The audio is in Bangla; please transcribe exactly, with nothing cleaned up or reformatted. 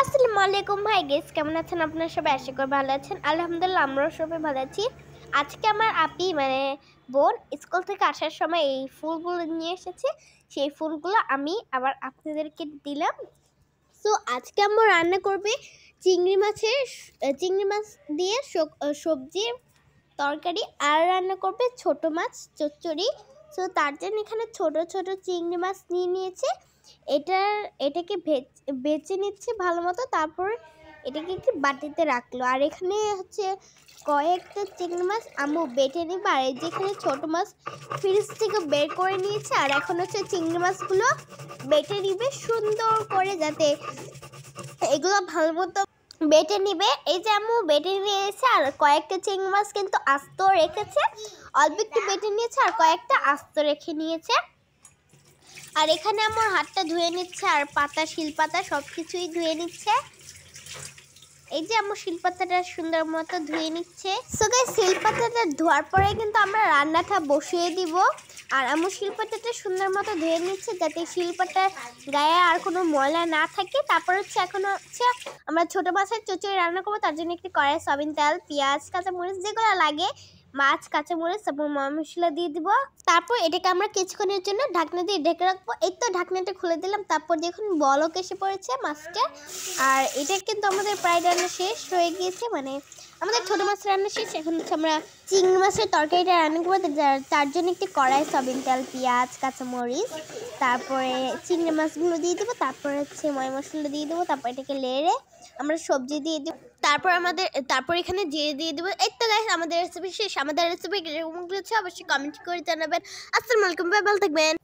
আসসালামু আলাইকুম ভাই গেস কেমন আছেন আপনারা সবাই আশা করি ভালো আছেন আলহামদুলিল্লাহ আমরাও সবাই ভালো আছি। আজকে আমার আপি মানে বোন স্কুল থেকে আসার সময় এই ফুলগুলো নিয়ে এসেছে, সেই ফুলগুলো আমি আবার আপনাদেরকে দিলাম। সো আজকে আমরা রান্না করবে চিংড়ি মাছের চিংড়ি মাছ দিয়ে সবজি তরকারি, আর রান্না করবে ছোট মাছ চচ্চড়ি। সো তার জন্য এখানে ছোট ছোট চিংড়ি মাছ নিয়ে নিয়েছে, এটার এটাকে বেছে নিচ্ছে ভালো মতো, তারপর এটাকে একটু বাটিতে রাখলো। আর এখানে হচ্ছে কয়েকটা চিংড়ি মাছ আম্মু বেটে নিবে, আর এই যেখানে ছোটো মাছ ফ্রিজ থেকে বের করে নিয়েছে, আর এখন হচ্ছে চিংড়ি মাছগুলো বেটে নিবে সুন্দর করে, যাতে এগুলো ভালো মতো বেটে নিবে। এই যে আম্মু বেটে নিয়েছে, আর কয়েকটা চিংড়ি মাছ কিন্তু আস্ত রেখেছে, অল্প একটু বেটে নিয়েছে আর কয়েকটা আস্ত রেখে নিয়েছে। আর এখানে আমার হাতটা ধুয়ে নিচ্ছে, আর পাতা শিলপাতা সব কিছুই ধুয়ে নিচ্ছে। এই যে আমার শিলপাতাটা সুন্দর মতো ধুয়ে নিচ্ছে। সো গাইস শিলপাতাটা ধোয়ার পরে কিন্তু আমরা রান্নাটা বসিয়ে দিব, আর আমার শিলপাতাটা সুন্দর মতো ধুয়ে নিচ্ছে যাতে শিলপাতার গায়ে আর কোনো ময়লা না থাকে। তারপর হচ্ছে এখন হচ্ছে আমরা ছোটো মাছের চচ্চড়ি রান্না করবো, তার জন্য একটু কড়াই সয়াবিন তেল পেঁয়াজ কাঁচামরিচ যেগুলো লাগে মাছ কাঁচামরিচ তারপর মশলা দিয়ে দিব। তারপর এটাকে আমরা কিছুক্ষণের জন্য ঢাকনা দিয়ে ঢেকে রাখবো। এই তো ঢাকনাটা খুলে দিলাম, তারপর দেখুন বলক এসে পড়েছে মাছটা। আর এটা কিন্তু আমাদের প্রায় রান্না শেষ হয়ে গিয়েছে, মানে আমাদের ছোটো মাছ রান্না শেষ। এখন হচ্ছে আমরা চিংড়ি মাছের তরকারিটা রান্না করবো, তার জন্য একটি কড়াই সয়াবিন তেল পেঁয়াজ কাঁচামরিচ তারপরে চিংড়ি মাছগুলো দিয়ে দেবো, তারপরে হচ্ছে ময় মশলা দিয়ে দেবো, তারপর এটাকে লেড়ে আমরা সবজি দিয়ে দেবো, তারপর আমাদের তারপর এখানে জিরে দিয়ে দেবো। এই তো গাইস আমাদের রেসিপি শেষ। আমাদের রেসিপি কেমন হচ্ছে অবশ্যই কমেন্ট করে জানাবেন। আসসালামু আলাইকুম, ভালো থাকবেন।